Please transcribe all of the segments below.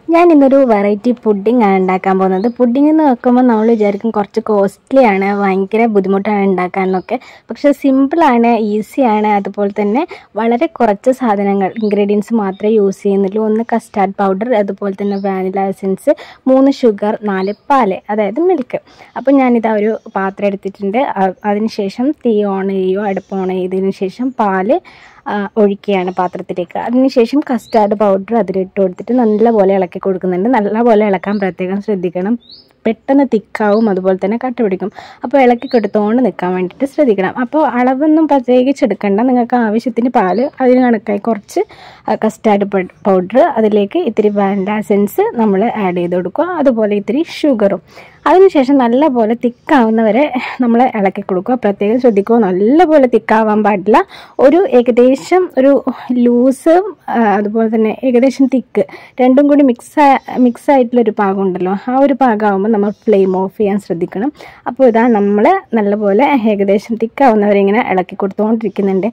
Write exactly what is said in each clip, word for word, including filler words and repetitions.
ഞാൻ ഇന്നൊരു variety pudding ആണ് ഉണ്ടാക്കാൻ പോകുന്നത്. പുഡിംഗ് എന്ന് വെക്കുമ്പോൾ നമ്മൾ വിചാരിക്കും കുറച്ച് കോസ്റ്റ്ലി ആണ്, ഭയങ്കര ബുദ്ധിമുട്ടാണ് ഉണ്ടാക്കാനൊക്കെ. പക്ഷേ സിമ്പിളാണ്, ഈസിയാണ്. അതുപോലെ തന്നെ വളരെ കുറച്ച് സാധനങ്ങൾ ഇൻഗ്രീഡിയൻസ് മാത്രമേ യൂസ് ചെയ്യുന്നുള്ളൂ. ഒന്ന് കസ്റ്റാർഡ് പൗഡർ, അതുപോലെ തന്നെ വാനില എസൻസ്, മൂന്ന് ഷുഗർ, നാല് പാല്, അതായത് മിൽക്ക്. അപ്പോൾ ഞാനിതാ ഒരു പാത്രം എടുത്തിട്ടുണ്ട്. അതിനുശേഷം തീ ഓൺ ചെയ്യുക, അടുപ്പ് ഓൺ ചെയ്തതിന് ശേഷം പാല് ഒഴിക്കുകയാണ് പാത്രത്തിലേക്ക്. അതിനുശേഷം കസ്റ്റാർഡ് പൗഡർ അതിലിട്ട് കൊടുത്തിട്ട് നല്ലപോലെ ഇളക്കി കൊടുക്കുന്നുണ്ട്. നല്ലപോലെ ഇളക്കാൻ പ്രത്യേകം ശ്രദ്ധിക്കണം. പെട്ടെന്ന് തിക്കാവും, അതുപോലെ തന്നെ കട്ട പിടിക്കും. അപ്പോൾ ഇളക്കി കൊടുത്തുകൊണ്ട് നിൽക്കാൻ വേണ്ടിയിട്ട് ശ്രദ്ധിക്കണം. അപ്പോൾ അളവൊന്നും പ്രത്യേകിച്ച് എടുക്കണ്ട. നിങ്ങൾക്ക് ആവശ്യത്തിന് പാല്, അതിന് കണക്കായി കുറച്ച് കസ്റ്റാർഡ് പൗഡർ, അതിലേക്ക് ഇത്തിരി വാനില എസൻസ് നമ്മൾ ആഡ് ചെയ്ത് കൊടുക്കുക, അതുപോലെ ഇത്തിരി ഷുഗറും. അതിനുശേഷം നല്ലപോലെ തിക്കാവുന്നവരെ നമ്മൾ ഇളക്കി കൊടുക്കുക. പ്രത്യേകം ശ്രദ്ധിക്കുക, നല്ലപോലെ തിക്കാവാൻ പാടില്ല. ഒരു ഏകദേശം ഒരു ലൂസ്, അതുപോലെ തന്നെ ഏകദേശം തിക്ക്, രണ്ടും കൂടി മിക്സ് മിക്സ് ആയിട്ടുള്ളൊരു പാകം ഉണ്ടല്ലോ, ആ ഒരു പാകമാകുമ്പോൾ നമ്മൾ ഫ്ലെയിം ഓഫ് ചെയ്യാൻ ശ്രദ്ധിക്കണം. അപ്പോൾ ഇതാ നമ്മൾ നല്ലപോലെ ഏകദേശം തിക്കാവുന്നവരെ ഇങ്ങനെ ഇളക്കി കൊടുത്തുകൊണ്ടിരിക്കുന്നുണ്ട്.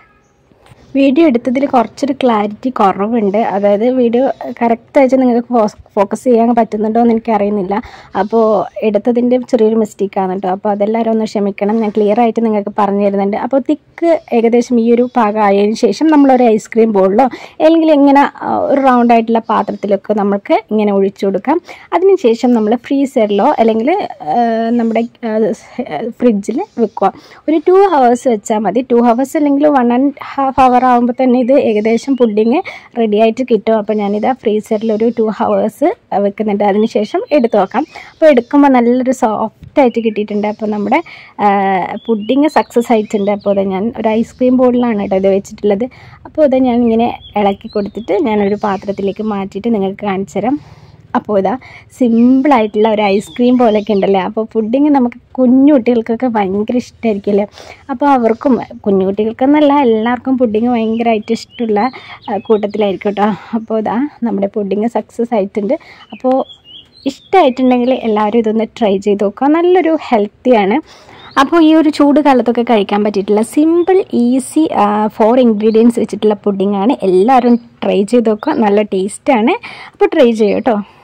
വീഡിയോ എടുത്തതിൽ കുറച്ചൊരു ക്ലാരിറ്റി കുറവുണ്ട്. അതായത് വീഡിയോ കറക്റ്റായിട്ട് നിങ്ങൾക്ക് ഫോക്കസ് ചെയ്യാൻ പറ്റുന്നുണ്ടോ എന്ന് എനിക്കറിയുന്നില്ല. അപ്പോൾ എടുത്തതിൻ്റെ ചെറിയൊരു മിസ്റ്റേക്കാണ് കേട്ടോ. അപ്പോൾ അതെല്ലാവരും ഒന്ന് ക്ഷമിക്കണം. ഞാൻ ക്ലിയർ ആയിട്ട് നിങ്ങൾക്ക് പറഞ്ഞു തരുന്നുണ്ട്. അപ്പോൾ തിക്ക് ഏകദേശം ഈ ഒരു പാകമായതിനു ശേഷം നമ്മളൊരു ഐസ്ക്രീം ബോളിലോ അല്ലെങ്കിൽ ഇങ്ങനെ ഒരു റൗണ്ട് ആയിട്ടുള്ള പാത്രത്തിലൊക്കെ നമുക്ക് ഇങ്ങനെ ഒഴിച്ചു കൊടുക്കാം. അതിനുശേഷം നമ്മൾ ഫ്രീസറിലോ അല്ലെങ്കിൽ നമ്മുടെ ഫ്രിഡ്ജിൽ വെക്കുക. ഒരു ടു ഹവേഴ്സ് വെച്ചാൽ മതി. ടു ഹവേഴ്സ് അല്ലെങ്കിൽ വൺ ആൻഡ് ഹാഫ് അവർ ആകുമ്പോൾ തന്നെ ഇത് ഏകദേശം പുഡിങ് റെഡി ആയിട്ട് കിട്ടും. അപ്പോൾ ഞാനിത് ഫ്രീസറിൽ ഒരു ടു ഹവേഴ്സ് വെക്കുന്നുണ്ട്. അതിനുശേഷം എടുത്ത് വെക്കാം. അപ്പോൾ എടുക്കുമ്പോൾ നല്ലൊരു സോഫ്റ്റായിട്ട് കിട്ടിയിട്ടുണ്ട്. അപ്പോൾ നമ്മുടെ പുഡിങ് സക്സസ് ആയിട്ടുണ്ട്. അപ്പോൾ അത് ഞാൻ ഒരു ഐസ്ക്രീം ബോളിലാണ് കേട്ടോ ഇത് വെച്ചിട്ടുള്ളത്. അപ്പോൾ ഇത് ഞാൻ ഇങ്ങനെ ഇളക്കി കൊടുത്തിട്ട് ഞാനൊരു പാത്രത്തിലേക്ക് മാറ്റിയിട്ട് നിങ്ങൾക്ക് കാണിച്ചു തരാം. അപ്പോൾ ഇതാ സിമ്പിളായിട്ടുള്ള ഒരു ഐസ്ക്രീം പോലെയൊക്കെ ഉണ്ടല്ലേ. അപ്പോൾ പുഡിങ് നമുക്ക് കുഞ്ഞു കുട്ടികൾക്കൊക്കെ ഭയങ്കര ഇഷ്ടമായിരിക്കുമല്ലേ. അപ്പോൾ അവർക്കും, കുഞ്ഞു കുട്ടികൾക്കെന്നല്ല എല്ലാവർക്കും പുഡിങ് ഭയങ്കരമായിട്ട് ഇഷ്ടമുള്ള കൂട്ടത്തിലായിരിക്കും കേട്ടോ. അപ്പോൾ ഇതാ നമ്മുടെ പുഡിങ് സക്സസ് ആയിട്ടുണ്ട്. അപ്പോൾ ഇഷ്ടമായിട്ടുണ്ടെങ്കിൽ എല്ലാവരും ഇതൊന്ന് ട്രൈ ചെയ്ത് നോക്കുക. നല്ലൊരു ഹെൽത്തിയാണ്. അപ്പോൾ ഈ ഒരു ചൂട് കാലത്തൊക്കെ കഴിക്കാൻ പറ്റിയിട്ടുള്ള സിമ്പിൾ ഈസി ഫോർ ഇൻഗ്രീഡിയൻസ് വെച്ചിട്ടുള്ള പുഡിംഗ് ആണ്. എല്ലാവരും ട്രൈ ചെയ്ത് നോക്കുക. നല്ല ടേസ്റ്റാണ്. അപ്പോൾ ട്രൈ ചെയ്യൂ കേട്ടോ.